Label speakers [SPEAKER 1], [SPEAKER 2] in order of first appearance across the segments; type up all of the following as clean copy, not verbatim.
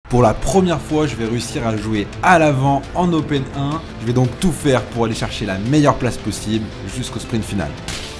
[SPEAKER 1] Pour la première fois, je vais réussir à jouer à l'avant en Open 1. Je vais donc tout faire pour aller chercher la meilleure place possible jusqu'au sprint final.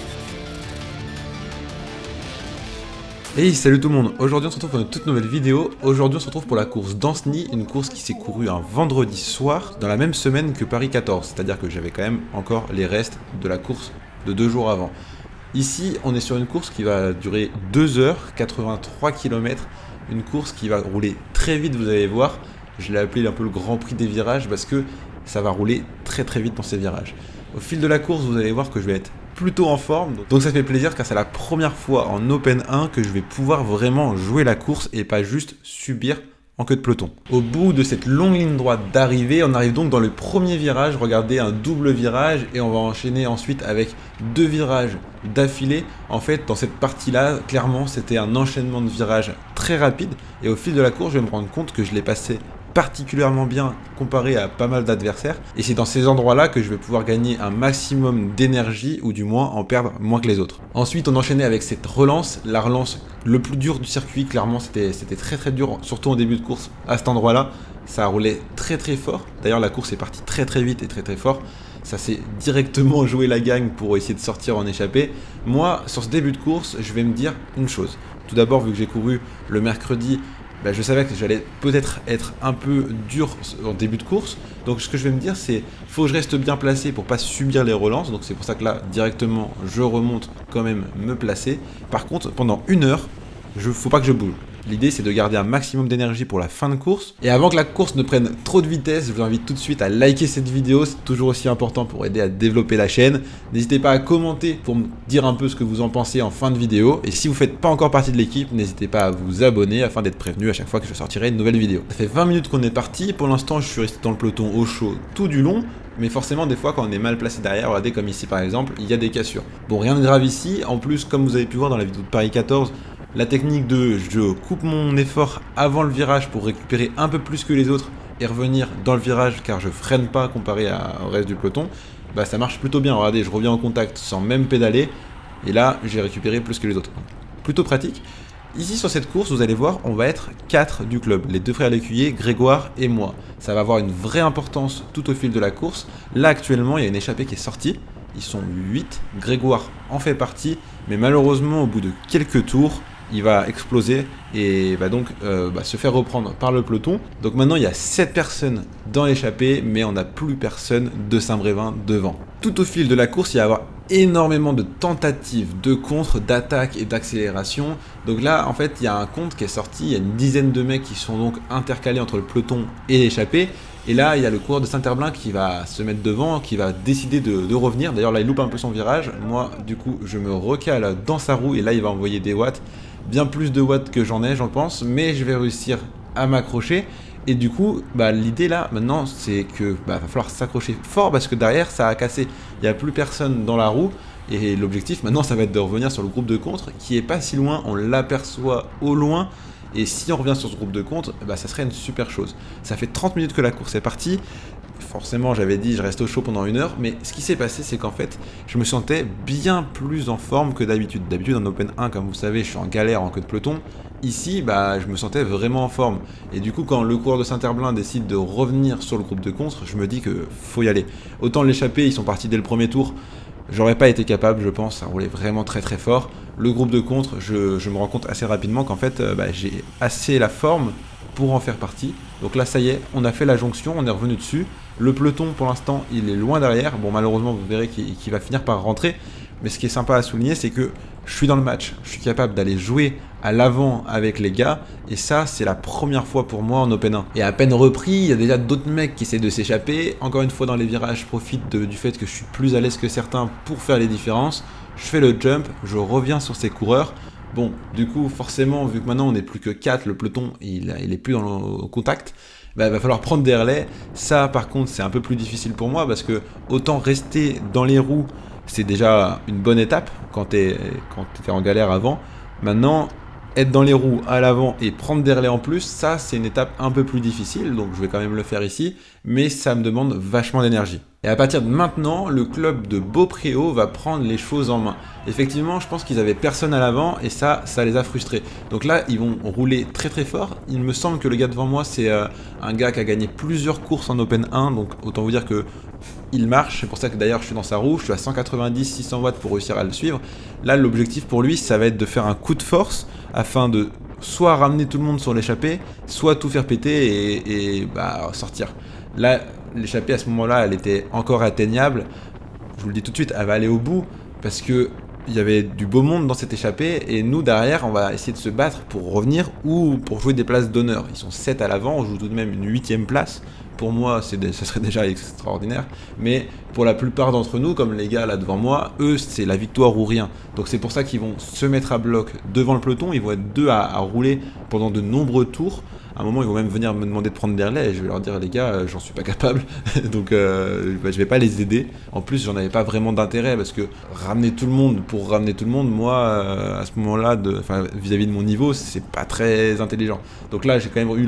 [SPEAKER 1] Hey, salut tout le monde, aujourd'hui on se retrouve pour une toute nouvelle vidéo. Aujourd'hui on se retrouve pour la course d'Ancenis, une course qui s'est courue un vendredi soir dans la même semaine que Paris 14, c'est-à-dire que j'avais quand même encore les restes de la course de 2 jours avant. Ici on est sur une course qui va durer 2 heures, 83 km, une course qui va rouler très vite, vous allez voir. Je l'ai appelé un peu le Grand Prix des virages parce que ça va rouler très vite dans ces virages. Au fil de la course vous allez voir que je vais être plutôt en forme, donc ça fait plaisir car c'est la première fois en Open 1 que je vais pouvoir vraiment jouer la course et pas juste subir en queue de peloton. Au bout de cette longue ligne droite d'arrivée, on arrive donc dans le premier virage. Regardez, un double virage et on va enchaîner ensuite avec 2 virages d'affilée. En fait, dans cette partie-là, clairement, c'était un enchaînement de virages très rapide et au fil de la course, je vais me rendre compte que je l'ai passé particulièrement bien comparé à pas mal d'adversaires, et c'est dans ces endroits là que je vais pouvoir gagner un maximum d'énergie ou du moins en perdre moins que les autres. Ensuite on enchaînait avec cette relance, la relance le plus dur du circuit. Clairement c'était très dur, surtout en début de course. À cet endroit là ça a roulé très fort, d'ailleurs la course est partie très vite et très fort. Ça s'est directement joué la gagne pour essayer de sortir en échappée. Moi sur ce début de course je vais me dire une chose. Tout d'abord, vu que j'ai couru le mercredi, je savais que j'allais peut-être être un peu dur en début de course. Donc ce que je vais me dire, c'est faut que je reste bien placé pour pas subir les relances. Donc c'est pour ça que là, directement, je remonte quand même me placer. Par contre, pendant 1 heure, faut pas que je bouge. L'idée, c'est de garder un maximum d'énergie pour la fin de course. Et avant que la course ne prenne trop de vitesse, je vous invite tout de suite à liker cette vidéo. C'est toujours aussi important pour aider à développer la chaîne. N'hésitez pas à commenter pour me dire un peu ce que vous en pensez en fin de vidéo. Et si vous ne faites pas encore partie de l'équipe, n'hésitez pas à vous abonner afin d'être prévenu à chaque fois que je sortirai une nouvelle vidéo. Ça fait 20 minutes qu'on est parti. Pour l'instant, je suis resté dans le peloton au chaud tout du long. Mais forcément, des fois, quand on est mal placé derrière, regardez comme ici par exemple, il y a des cassures. Bon, rien de grave ici. En plus, comme vous avez pu voir dans la vidéo de Paris 14, la technique de je coupe mon effort avant le virage pour récupérer un peu plus que les autres et revenir dans le virage car je freine pas comparé au reste du peloton, ça marche plutôt bien. Regardez, je reviens en contact sans même pédaler et là j'ai récupéré plus que les autres. Plutôt pratique. Ici sur cette course, vous allez voir, on va être 4 du club, les 2 frères Lécuyer, Grégoire et moi. Ça va avoir une vraie importance tout au fil de la course. Là actuellement, il y a une échappée qui est sortie. Ils sont 8, Grégoire en fait partie, mais malheureusement au bout de quelques tours, il va exploser et va donc se faire reprendre par le peloton. Donc maintenant il y a 7 personnes dans l'échappée, mais on n'a plus personne de Saint-Brévin devant. Tout au fil de la course, il va y avoir énormément de tentatives de contre, d'attaque et d'accélération. Donc là en fait il y a un compte qui est sorti, il y a une dizaine de mecs qui sont donc intercalés entre le peloton et l'échappée. Et là, il y a le coureur de Saint-Herblain qui va se mettre devant, qui va décider de revenir. D'ailleurs, là, il loupe un peu son virage. Moi, du coup, je me recale dans sa roue et là, il va envoyer des watts. Bien plus de watts que j'en ai, j'en pense. Mais je vais réussir à m'accrocher. Et du coup, l'idée là, maintenant, c'est que va falloir s'accrocher fort parce que derrière, ça a cassé. Il n'y a plus personne dans la roue. Et l'objectif, maintenant, ça va être de revenir sur le groupe de contre qui est pas si loin. On l'aperçoit au loin. Et si on revient sur ce groupe de contre, ça serait une super chose. Ça fait 30 minutes que la course est partie. Forcément, j'avais dit je reste au chaud pendant 1 heure. Mais ce qui s'est passé, c'est qu'en fait, je me sentais bien plus en forme que d'habitude. D'habitude, en Open 1, comme vous savez, je suis en galère en queue de peloton. Ici, je me sentais vraiment en forme. Et du coup, quand le coureur de Saint-Herblain décide de revenir sur le groupe de contre, je me dis que faut y aller. Autant l'échapper, ils sont partis dès le premier tour. J'aurais pas été capable, je pense, ça roulait vraiment très fort. Le groupe de contre, je me rends compte assez rapidement qu'en fait, j'ai assez la forme pour en faire partie. Donc là, ça y est, on a fait la jonction, on est revenu dessus. Le peloton, pour l'instant, il est loin derrière. Bon, malheureusement, vous verrez qu'il va finir par rentrer. Mais ce qui est sympa à souligner, c'est que je suis dans le match. Je suis capable d'aller jouer à l'avant avec les gars. Et ça, c'est la première fois pour moi en Open 1. Et à peine repris, il y a déjà d'autres mecs qui essaient de s'échapper. Encore une fois, dans les virages, je profite du fait que je suis plus à l'aise que certains pour faire les différences. Je fais le jump, je reviens sur ces coureurs. Bon, du coup, forcément, vu que maintenant on n'est plus que 4, le peloton, il est plus dans le contact. Il va falloir prendre des relais. Ça, par contre, c'est un peu plus difficile pour moi parce que autant rester dans les roues, c'est déjà une bonne étape quand tu étais en galère avant. Maintenant, être dans les roues à l'avant et prendre des relais en plus, ça c'est une étape un peu plus difficile, donc je vais quand même le faire ici, mais ça me demande vachement d'énergie. Et à partir de maintenant, le club de Beaupréau va prendre les choses en main. Effectivement, je pense qu'ils avaient personne à l'avant et ça les a frustrés. Donc là, ils vont rouler très très fort. Il me semble que le gars devant moi, c'est un gars qui a gagné plusieurs courses en Open 1, donc autant vous dire que il marche. C'est pour ça que d'ailleurs je suis dans sa roue, je suis à 190-600 watts pour réussir à le suivre. Là, l'objectif pour lui, ça va être de faire un coup de force afin de soit ramener tout le monde sur l'échappée, soit tout faire péter et sortir. Là, l'échappée à ce moment-là, elle était encore atteignable. Je vous le dis tout de suite, elle va aller au bout parce que il y avait du beau monde dans cette échappée et nous derrière on va essayer de se battre pour revenir ou pour jouer des places d'honneur. Ils sont 7 à l'avant, on joue tout de même une 8ème place. Pour moi ça serait déjà extraordinaire, mais pour la plupart d'entre nous, comme les gars là devant moi, eux c'est la victoire ou rien. Donc c'est pour ça qu'ils vont se mettre à bloc devant le peloton, ils vont être deux à rouler pendant de nombreux tours. À un moment, ils vont même venir me demander de prendre des relais et je vais leur dire, les gars, j'en suis pas capable, donc je vais pas les aider. En plus, j'en avais pas vraiment d'intérêt parce que ramener tout le monde pour ramener tout le monde, moi, à ce moment-là, vis-à-vis de mon niveau, c'est pas très intelligent. Donc là, j'ai quand même eu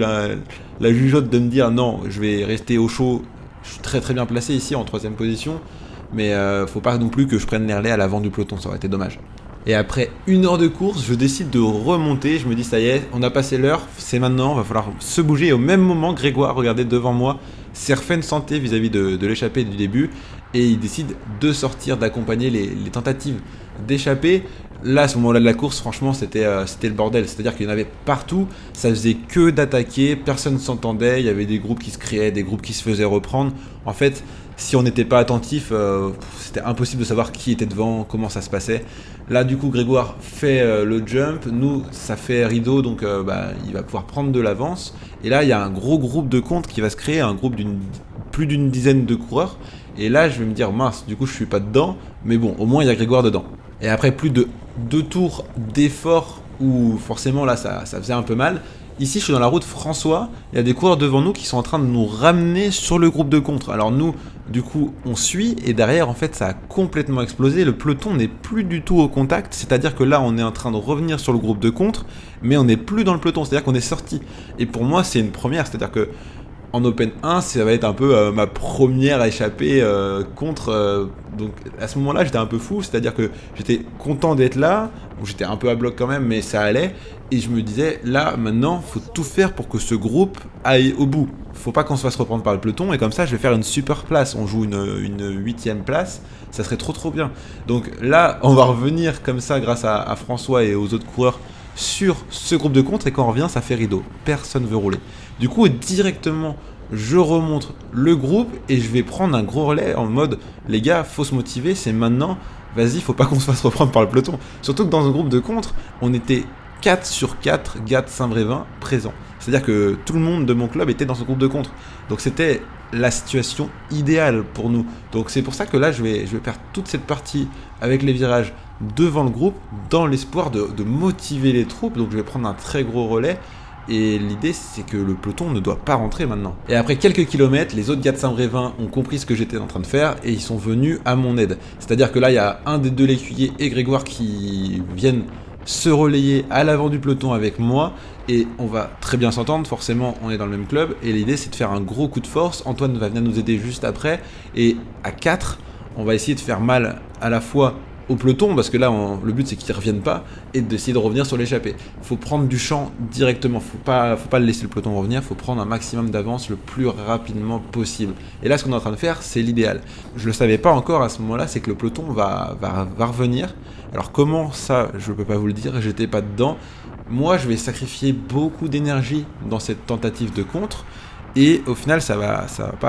[SPEAKER 1] la jugeote de me dire, non, je vais rester au chaud. Je suis très très bien placé ici en 3ème position, mais faut pas non plus que je prenne les relais à l'avant du peloton, ça aurait été dommage. Et après 1 heure de course, je décide de remonter, je me dis ça y est, on a passé l'heure, c'est maintenant, va falloir se bouger. Et au même moment, Grégoire, regardez devant moi, s'est refait une santé vis-à-vis de l'échappée du début et il décide de sortir, d'accompagner les tentatives d'échapper. Là, à ce moment-là de la course, franchement, c'était le bordel. C'est-à-dire qu'il y en avait partout, ça faisait que d'attaquer, personne ne s'entendait, il y avait des groupes qui se créaient, des groupes qui se faisaient reprendre. En fait, si on n'était pas attentif, c'était impossible de savoir qui était devant, comment ça se passait. Là, du coup, Grégoire fait le jump, nous, ça fait rideau, donc il va pouvoir prendre de l'avance. Et là, il y a un gros groupe de contre qui va se créer, un groupe plus d'une dizaine de coureurs. Et là, je vais me dire, mince, du coup, je suis pas dedans, mais bon, au moins, il y a Grégoire dedans. Et après plus de 2 tours d'effort, où forcément, là, ça faisait un peu mal. Ici, je suis dans la route François, il y a des coureurs devant nous qui sont en train de nous ramener sur le groupe de contre. Alors nous, du coup, on suit, et derrière, en fait, ça a complètement explosé. Le peloton n'est plus du tout au contact, c'est-à-dire que là, on est en train de revenir sur le groupe de contre, mais on n'est plus dans le peloton, c'est-à-dire qu'on est sorti. Et pour moi, c'est une première, c'est-à-dire que en Open 1, ça va être un peu ma première à échapper contre. Donc à ce moment-là, j'étais un peu fou, c'est-à-dire que j'étais content d'être là, j'étais un peu à bloc quand même, mais ça allait. Et je me disais, là, maintenant, faut tout faire pour que ce groupe aille au bout. Faut pas qu'on se fasse reprendre par le peloton, et comme ça, je vais faire une super place. On joue une 8ème place, ça serait trop bien. Donc là, on va revenir comme ça, grâce à François et aux autres coureurs, sur ce groupe de contre, et quand on revient, ça fait rideau. Personne veut rouler. Du coup, directement, je remonte le groupe et je vais prendre un gros relais en mode, les gars, faut se motiver, c'est maintenant, vas-y, faut pas qu'on se fasse reprendre par le peloton. Surtout que dans un groupe de contre, on était 4 sur 4 gars de Saint-Brévin présents. C'est-à-dire que tout le monde de mon club était dans ce groupe de contre. Donc c'était la situation idéale pour nous. Donc c'est pour ça que là, je vais faire toute cette partie avec les virages devant le groupe, dans l'espoir de motiver les troupes. Donc je vais prendre un très gros relais. Et l'idée, c'est que le peloton ne doit pas rentrer maintenant. Et après quelques kilomètres, les autres gars de Saint-Brévin ont compris ce que j'étais en train de faire et ils sont venus à mon aide. C'est-à-dire que là, il y a un des deux l'écuyer et Grégoire qui viennent se relayer à l'avant du peloton avec moi et on va très bien s'entendre, forcément on est dans le même club et l'idée c'est de faire un gros coup de force. Antoine va venir nous aider juste après et à 4, on va essayer de faire mal à la fois au peloton, parce que là le but c'est qu'ils ne reviennent pas, et d'essayer de revenir sur l'échappée. Il faut prendre du champ directement, faut pas le laisser le peloton revenir, il faut prendre un maximum d'avance le plus rapidement possible. Et là ce qu'on est en train de faire, c'est l'idéal. Je le savais pas encore à ce moment là, c'est que le peloton va revenir. Alors comment ça, je peux pas vous le dire, j'étais pas dedans. Moi je vais sacrifier beaucoup d'énergie dans cette tentative de contre, et au final ça va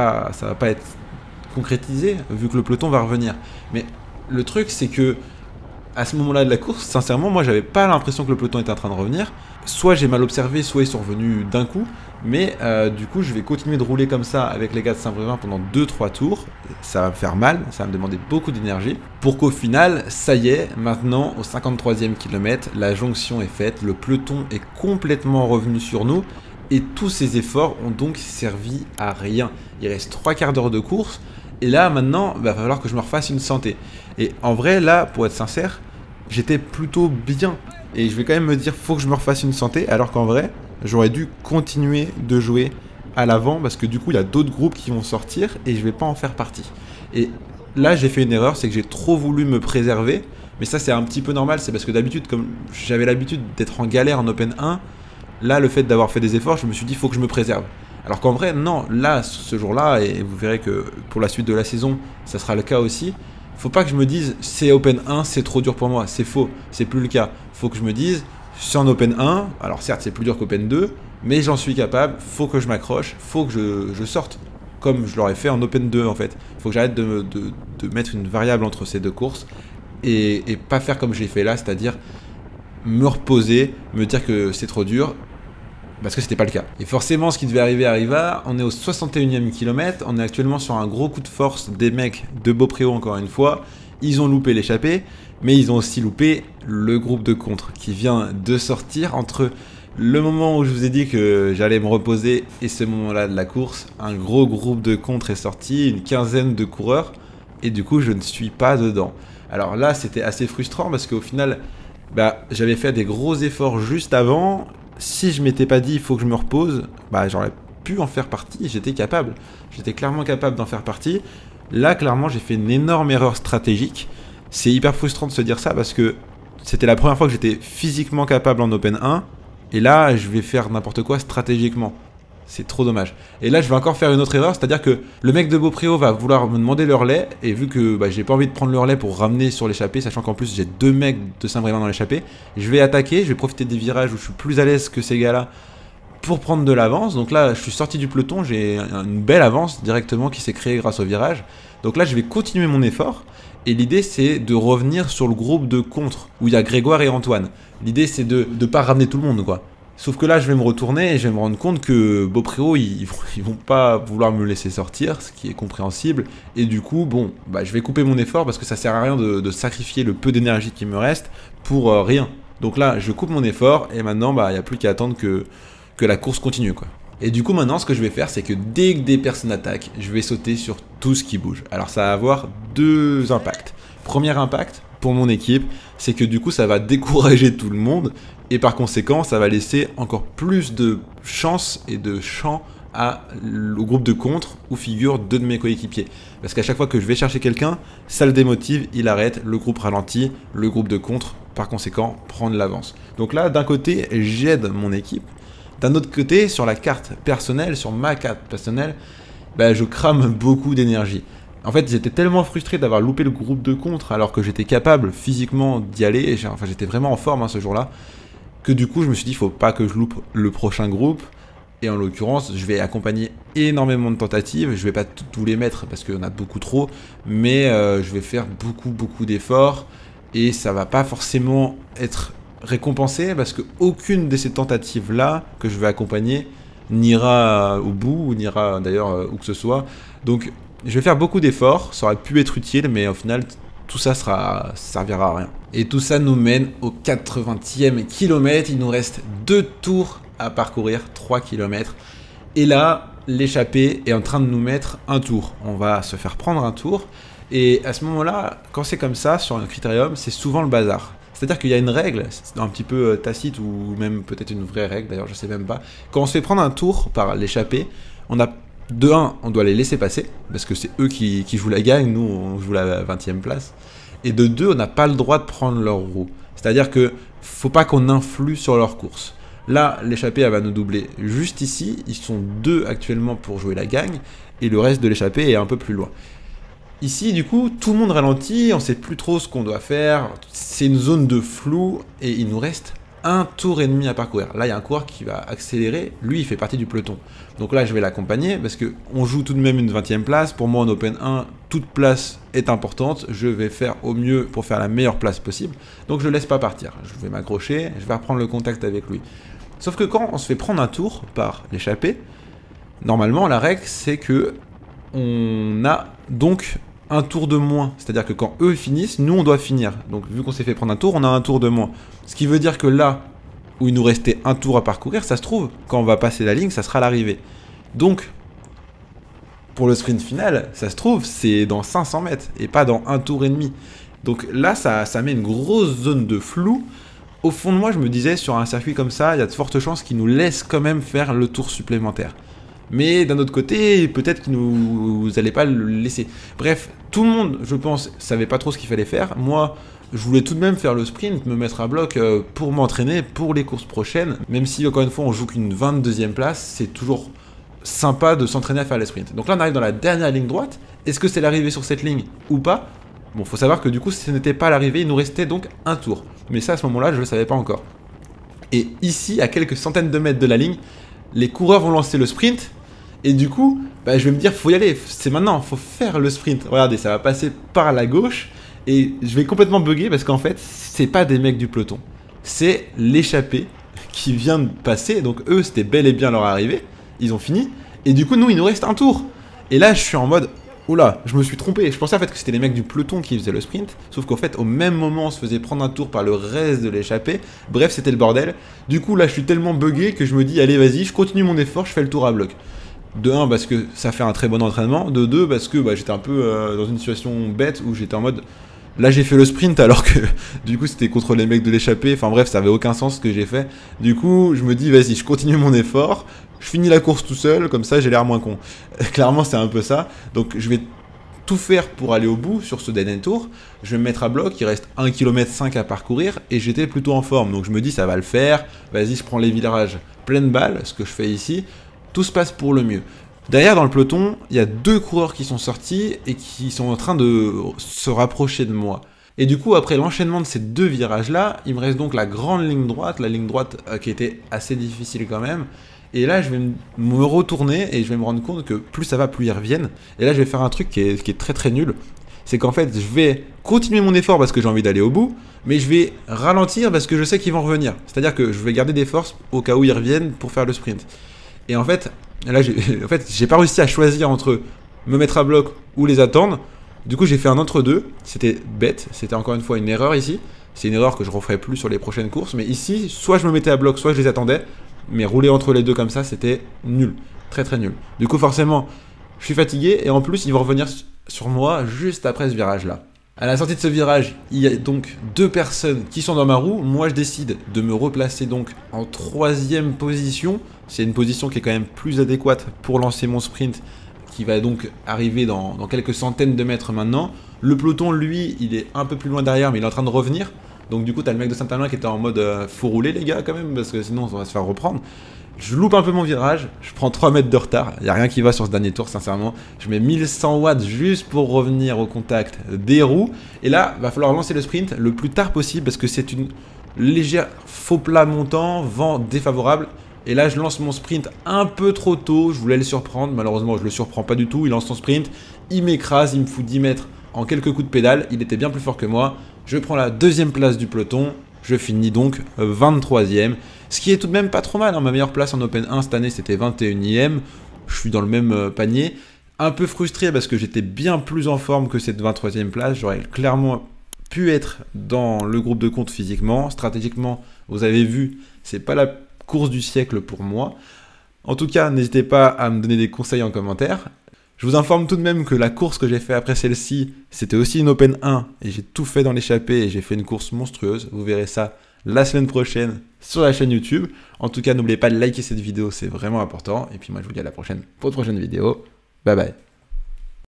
[SPEAKER 1] pas être concrétisé vu que le peloton va revenir. Mais le truc, c'est que à ce moment-là de la course, sincèrement, moi, j'avais pas l'impression que le peloton était en train de revenir. Soit j'ai mal observé, soit ils sont revenus d'un coup. Mais du coup, je vais continuer de rouler comme ça avec les gars de Saint-Brévin pendant 2-3 tours. Ça va me faire mal, ça va me demander beaucoup d'énergie. Pour qu'au final, ça y est, maintenant, au 53e kilomètre, la jonction est faite, le peloton est complètement revenu sur nous. Et tous ces efforts ont donc servi à rien. Il reste 3 quarts d'heure de course. Et là, maintenant, il va falloir que je me refasse une santé. Et en vrai, là, pour être sincère, j'étais plutôt bien. Et je vais quand même me dire, faut que je me refasse une santé, alors qu'en vrai, j'aurais dû continuer de jouer à l'avant, parce que du coup, il y a d'autres groupes qui vont sortir, et je vais pas en faire partie. Et là, j'ai fait une erreur, c'est que j'ai trop voulu me préserver, mais ça, c'est un petit peu normal, c'est parce que d'habitude, comme j'avais l'habitude d'être en galère en Open 1, là, le fait d'avoir fait des efforts, je me suis dit, faut que je me préserve. Alors qu'en vrai, non, là, ce jour-là, et vous verrez que pour la suite de la saison, ça sera le cas aussi, faut pas que je me dise, c'est Open 1, c'est trop dur pour moi, c'est faux, c'est plus le cas. Faut que je me dise, c'est en Open 1, alors certes, c'est plus dur qu'Open 2, mais j'en suis capable, faut que je m'accroche, faut que je sorte, comme je l'aurais fait en Open 2 en fait. Faut que j'arrête de mettre une variable entre ces deux courses, et pas faire comme j'ai fait là, c'est-à-dire me reposer, me dire que c'est trop dur, parce que c'était pas le cas. Et forcément, ce qui devait arriver arriva. On est au 61e kilomètre. On est actuellement sur un gros coup de force des mecs de Beaupréau, encore une fois. Ils ont loupé l'échappée, mais ils ont aussi loupé le groupe de contre qui vient de sortir entre le moment où je vous ai dit que j'allais me reposer et ce moment-là de la course. Un gros groupe de contre est sorti, une quinzaine de coureurs, et du coup, je ne suis pas dedans. Alors là, c'était assez frustrant parce qu'au final, j'avais fait des gros efforts juste avant. Si je m'étais pas dit il faut que je me repose, j'aurais pu en faire partie, j'étais capable. J'étais clairement capable d'en faire partie. Là, clairement, j'ai fait une énorme erreur stratégique. C'est hyper frustrant de se dire ça parce que c'était la première fois que j'étais physiquement capable en Open 1. Et là, je vais faire n'importe quoi stratégiquement. C'est trop dommage. Et là, je vais encore faire une autre erreur, c'est-à-dire que le mec de Beaupréau va vouloir me demander le relais, et vu que j'ai pas envie de prendre le relais pour ramener sur l'échappée, sachant qu'en plus j'ai deux mecs de Saint-Brévin dans l'échappée, je vais attaquer, je vais profiter des virages où je suis plus à l'aise que ces gars-là pour prendre de l'avance. Donc là, je suis sorti du peloton, j'ai une belle avance directement qui s'est créée grâce au virage. Donc là, je vais continuer mon effort, et l'idée c'est de revenir sur le groupe de contre, où il y a Grégoire et Antoine. L'idée c'est de pas ramener tout le monde, quoi. Sauf que là, je vais me retourner et je vais me rendre compte que Beaupréau, ils vont pas vouloir me laisser sortir, ce qui est compréhensible. Et du coup, je vais couper mon effort parce que ça sert à rien de sacrifier le peu d'énergie qui me reste pour rien. Donc là, je coupe mon effort et maintenant, il n'y a plus qu'à attendre que la course continue, quoi. Et du coup, maintenant, ce que je vais faire, c'est que dès que des personnes attaquent, je vais sauter sur tout ce qui bouge. Alors, ça va avoir deux impacts. Premier impact, pour mon équipe, c'est que du coup, ça va décourager tout le monde. Et par conséquent, ça va laisser encore plus de chance et de champ au groupe de contre où figurent deux de mes coéquipiers. Parce qu'à chaque fois que je vais chercher quelqu'un, ça le démotive, il arrête, le groupe ralentit, le groupe de contre, par conséquent, prend de l'avance. Donc là, d'un côté, j'aide mon équipe. D'un autre côté, sur la carte personnelle, sur ma carte personnelle, je crame beaucoup d'énergie. En fait, j'étais tellement frustré d'avoir loupé le groupe de contre alors que j'étais capable physiquement d'y aller. Enfin, j'étais vraiment en forme ce jour-là. Que du coup, je me suis dit, il faut pas que je loupe le prochain groupe. Et en l'occurrence, je vais accompagner énormément de tentatives. Je vais pas tous les mettre parce qu'il y en a beaucoup trop. Mais je vais faire beaucoup d'efforts. Et ça va pas forcément être récompensé parce qu'aucune de ces tentatives-là que je vais accompagner n'ira au bout ou n'ira d'ailleurs où que ce soit. Donc, je vais faire beaucoup d'efforts. Ça aurait pu être utile, mais au final, tout ça servira à rien. Et tout ça nous mène au 80e kilomètre. Il nous reste 2 tours à parcourir, 3 km. Et là, l'échappée est en train de nous mettre un tour. On va se faire prendre un tour. Et à ce moment-là, quand c'est comme ça, sur un critérium, c'est souvent le bazar. C'est-à-dire qu'il y a une règle, c'est un petit peu tacite ou même peut-être une vraie règle, d'ailleurs je sais même pas. Quand on se fait prendre un tour par l'échappée, on a de 1, on doit les laisser passer, parce que c'est eux qui jouent la gagne, nous on joue la 20e place. Et de 2, on n'a pas le droit de prendre leur roue. C'est-à-dire que faut pas qu'on influe sur leur course. Là, l'échappée, elle va nous doubler juste ici. Ils sont 2 actuellement pour jouer la gagne, et le reste de l'échappée est un peu plus loin. Ici, du coup, tout le monde ralentit, on sait plus trop ce qu'on doit faire. C'est une zone de flou, et il nous reste 1 tour et demi à parcourir. Là, il y a un coureur qui va accélérer. Lui, il fait partie du peloton. Donc là, je vais l'accompagner parce qu'on joue tout de même une 20e place. Pour moi, en Open 1, toute place est importante. Je vais faire au mieux pour faire la meilleure place possible. Donc, je ne laisse pas partir. Je vais m'accrocher, je vais reprendre le contact avec lui. Sauf que quand on se fait prendre un tour par l'échappée, normalement, la règle, c'est que on a donc un tour de moins. C'est-à-dire que quand eux finissent, nous, on doit finir. Donc, vu qu'on s'est fait prendre un tour, on a un tour de moins. Ce qui veut dire que là, où il nous restait un tour à parcourir, ça se trouve, quand on va passer la ligne, ça sera l'arrivée. Donc, pour le sprint final, ça se trouve, c'est dans 500 mètres et pas dans un tour et demi. Donc là, ça met une grosse zone de flou au fond de moi, je me disais, sur un circuit comme ça, il y a de fortes chances qu'ils nous laissent quand même faire le tour supplémentaire. Mais d'un autre côté, peut-être que vous n'allez pas le laisser. Bref, tout le monde, je pense, savait pas trop ce qu'il fallait faire. Moi, je voulais tout de même faire le sprint, me mettre à bloc pour m'entraîner pour les courses prochaines. Même si, encore une fois, on joue qu'une 22e place, c'est toujours sympa de s'entraîner à faire les sprints. Donc là, on arrive dans la dernière ligne droite. Est-ce que c'est l'arrivée sur cette ligne ou pas? Bon, faut savoir que du coup, si ce n'était pas l'arrivée, il nous restait donc un tour. Mais ça, à ce moment-là, je ne le savais pas encore. Et ici, à quelques centaines de mètres de la ligne, les coureurs vont lancer le sprint. Et du coup, bah, je vais me dire, faut y aller, c'est maintenant, faut faire le sprint. Regardez, ça va passer par la gauche. Et je vais complètement bugger parce qu'en fait, c'est pas des mecs du peloton. C'est l'échappée qui vient de passer. Donc eux, c'était bel et bien leur arrivée. Ils ont fini. Et du coup, nous, il nous reste un tour. Et là, je suis en mode, oula, je me suis trompé. Je pensais en fait que c'était les mecs du peloton qui faisaient le sprint. Sauf qu'en fait, au même moment, on se faisait prendre un tour par le reste de l'échappée. Bref, c'était le bordel. Du coup, là, je suis tellement bugué que je me dis, allez, vas-y, je continue mon effort, je fais le tour à bloc. De 1 parce que ça fait un très bon entraînement, de 2 parce que bah, j'étais un peu dans une situation bête où j'étais en mode là j'ai fait le sprint alors que du coup c'était contre les mecs de l'échappée, enfin bref ça avait aucun sens ce que j'ai fait. Du coup je me dis vas-y je continue mon effort, je finis la course tout seul comme ça j'ai l'air moins con. Clairement c'est un peu ça, donc je vais tout faire pour aller au bout sur ce dernier tour. Je vais me mettre à bloc, il reste 1,5 km à parcourir et j'étais plutôt en forme, donc je me dis ça va le faire, vas-y je prends les virages pleine balle, ce que je fais ici. Tout se passe pour le mieux. Derrière, dans le peloton, il y a 2 coureurs qui sont sortis et qui sont en train de se rapprocher de moi. Et du coup, après l'enchaînement de ces 2 virages-là, il me reste donc la grande ligne droite, la ligne droite qui était assez difficile quand même. Et là, je vais me retourner et je vais me rendre compte que plus ça va, plus ils reviennent. Et là, je vais faire un truc qui est très très nul. C'est qu'en fait, je vais continuer mon effort parce que j'ai envie d'aller au bout, mais je vais ralentir parce que je sais qu'ils vont revenir. C'est-à-dire que je vais garder des forces au cas où ils reviennent pour faire le sprint. Et en fait, là, j'ai pas réussi à choisir entre me mettre à bloc ou les attendre. Du coup, j'ai fait un entre-deux. C'était bête. C'était encore une fois une erreur ici. C'est une erreur que je referai plus sur les prochaines courses. Mais ici, soit je me mettais à bloc, soit je les attendais. Mais rouler entre les deux comme ça, c'était nul. Très très nul. Du coup, forcément, je suis fatigué. Et en plus, ils vont revenir sur moi juste après ce virage-là. À la sortie de ce virage, il y a donc 2 personnes qui sont dans ma roue. Moi, je décide de me replacer donc en 3e position. C'est une position qui est quand même plus adéquate pour lancer mon sprint, qui va donc arriver dans quelques centaines de mètres maintenant. Le peloton, lui, il est un peu plus loin derrière, mais il est en train de revenir. Donc du coup, t'as le mec de Saint-Alain qui était en mode faut rouler les gars quand même, parce que sinon on va se faire reprendre. Je loupe un peu mon virage, je prends 3 mètres de retard, il n'y a rien qui va sur ce dernier tour sincèrement. Je mets 1100 watts juste pour revenir au contact des roues. Et là, va falloir lancer le sprint le plus tard possible parce que c'est une légère faux plat montant, vent défavorable. Et là, je lance mon sprint un peu trop tôt, je voulais le surprendre, malheureusement je le surprends pas du tout. Il lance son sprint, il m'écrase, il me fout 10 mètres en quelques coups de pédale, il était bien plus fort que moi. Je prends la 2e place du peloton. Je finis donc 23e, ce qui est tout de même pas trop mal. Hein. Ma meilleure place en Open 1 cette année, c'était 21e. Je suis dans le même panier. Un peu frustré parce que j'étais bien plus en forme que cette 23e place. J'aurais clairement pu être dans le groupe de compte physiquement. Stratégiquement, vous avez vu, c'est pas la course du siècle pour moi. En tout cas, n'hésitez pas à me donner des conseils en commentaire. Je vous informe tout de même que la course que j'ai fait après celle-ci, c'était aussi une Open 1 et j'ai tout fait dans l'échappée et j'ai fait une course monstrueuse. Vous verrez ça la semaine prochaine sur la chaîne YouTube. En tout cas, n'oubliez pas de liker cette vidéo, c'est vraiment important. Et puis moi, je vous dis à la prochaine pour une prochaine vidéo. Bye bye.